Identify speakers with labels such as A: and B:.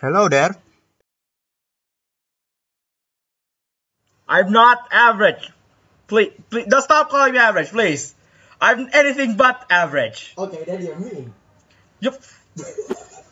A: Hello there.
B: I'm not average. Please, don't stop calling me average, please. I'm anything but average.
C: Okay, then you're me.
B: Yup.